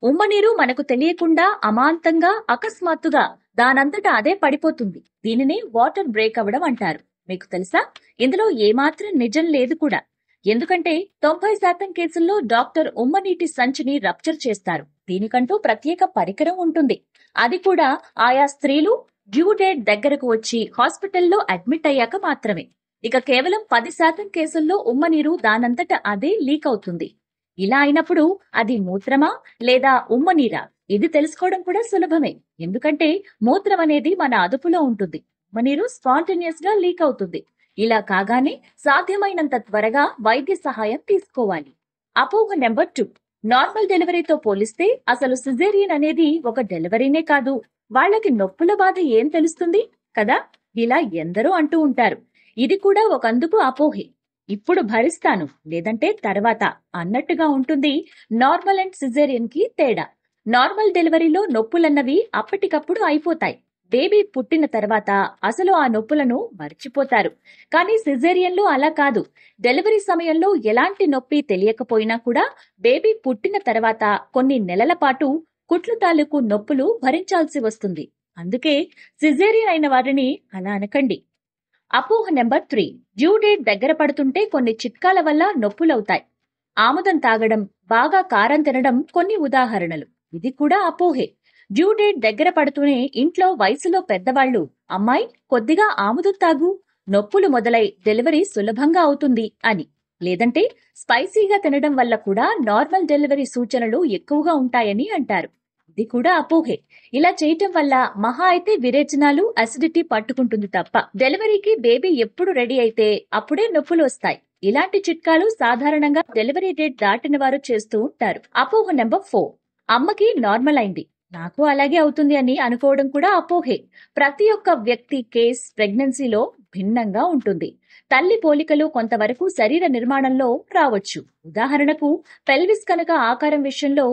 ఉమ్మనీరు మనకు తెలియకుండా అమాంతంగా అకస్మాత్తుగా దానంతట అదే పడిపోతుంది. దీనిని వాటర్ బ్రేక్ అవ్వడం అంటారు. మీకు తెలుసా? ఇందులో ఏమాత్రం నిజం లేదు కూడా. ఎందుకంటే 90% కేసుల్లో డాక్టర్ ఉమ్మనీటి సంచిని రప్చర్ చేస్తారు. దీనికంటూ ప్రత్యేక పరికరం ఉంటుంది. అది కూడా ఆయా స్త్రీలు డ్యూ డేట్ దగ్గరకు వచ్చి హాస్పిటల్లో అడ్మిట్ అయ్యాక మాత్రమే. ఇక కేవలం 10% కేసుల్లో ఉమ్మనీరు దానంతట అదే లీక్ అవుతుంది. ఇలా అయినప్పుడు అది మూత్రమా లేదా ఉమ్మనీరా? ఇది తెలుసుకోవడం కూడా సులభమే. ఎందుకంటే మూత్రం అనేది మన అదుపులో ఉంటుంది. ఉమ్మనీరు స్పాంటేనియస్ గా లీక్ అవుతుంది. ఇలా కాగానే సాధ్యమైనంత త్వరగా వైద్య సహాయం తీసుకోవాలి. అపోహ నెంబర్ 2. నార్మల్ డెలివరీతో పోలిస్తే అసలు సిజేరియన్ అనేది ఒక డెలివరీనే కాదు. వాళ్ళకి నొప్పుల బాధ ఏం తెలుస్తుంది కదా, ఇలా ఎందరో అంటూ ఉంటారు. ఇది కూడా ఒకందుకు అపోహే. ఇప్పుడు భరిస్తాను లేదంటే తర్వాత అన్నట్టుగా ఉంటుంది నార్మల్ అండ్ సిజేరియన్ కి తేడా. నార్మల్ డెలివరీలో నొప్పులన్నవి అప్పటికప్పుడు అయిపోతాయి. బేబీ పుట్టిన తర్వాత అసలు ఆ నొప్పులను మర్చిపోతారు. కానీ సిజేరియన్లో అలా కాదు. డెలివరీ సమయంలో ఎలాంటి నొప్పి తెలియకపోయినా కూడా బేబీ పుట్టిన తర్వాత కొన్ని నెలల పాటు కుట్లు తాలూకు నొప్పులు భరించాల్సి వస్తుంది. అందుకే సిజేరియన్ అయిన వారిని అలా అనకండి. అపోహ నెంబర్ 3. డ్యూ డేట్ దగ్గర పడుతుంటే కొన్ని చిట్కాల వల్ల నొప్పులవుతాయి. ఆముదం తాగడం, బాగా కారం తినడం కొన్ని ఉదాహరణలు. ఇది కూడా అపోహే. డ్యూ డేట్ దగ్గర పడుతూనే ఇంట్లో వయసులో పెద్దవాళ్లు, అమ్మాయి కొద్దిగా ఆముదం తాగు, నొప్పులు మొదలై డెలివరీ సులభంగా అవుతుంది అని, లేదంటే స్పైసీగా తినడం వల్ల కూడా నార్మల్ డెలివరీ సూచనలు ఎక్కువగా ఉంటాయని అంటారు. ఇది కూడా అపోహే. ఇలా చేయటం వల్ల మహా అయితే విరేచనాలు, అసిడిటీ పట్టుకుంటుంది తప్ప డెలివరీకి బేబీ ఎప్పుడు రెడీ అయితే అప్పుడే నొప్పులు వస్తాయి. ఇలాంటి చిట్కాలు సాధారణంగా డెలివరీ డేట్ దాటిన వారు చేస్తూ ఉంటారు. అపోహ నెంబర్ 4. అమ్మకి నార్మల్ అయింది, నాకు అలాగే అవుతుంది అని అనుకోవడం కూడా అపోహే. ప్రతి ఒక్క వ్యక్తి కేస్ ప్రెగ్నెన్సీలో భిన్నంగా ఉంటుంది. తల్లి పోలికలు కొంతవరకు శరీర నిర్మాణంలో రావచ్చు. ఉదాహరణకు పెల్విస్ కనుక ఆకారం విషయంలో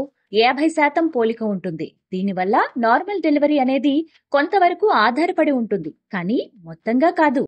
50% పోలిక ఉంటుంది. దీనివల్ల నార్మల్ డెలివరీ అనేది కొంతవరకు ఆధారపడి ఉంటుంది, కానీ మొత్తంగా కాదు.